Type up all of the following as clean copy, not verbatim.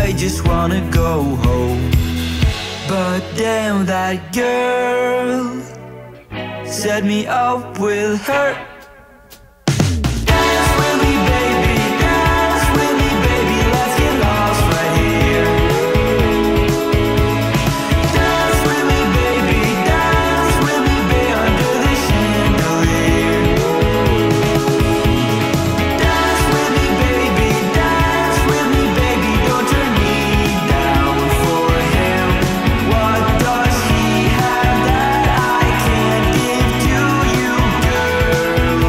I just wanna go home. But damn, that girl set me up with her. Dance with me, baby, dance with me, baby, let's get lost right here. Dance with me, baby, dance with me, baby, under the chandelier. Dance with me, baby, dance with me, baby, don't turn me down for him. What does he have that I can't give to you, girl?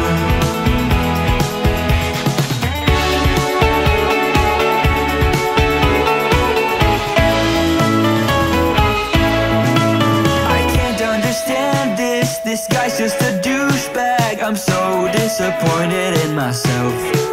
I can't understand this guy's just a douchebag. I'm so disappointed in myself.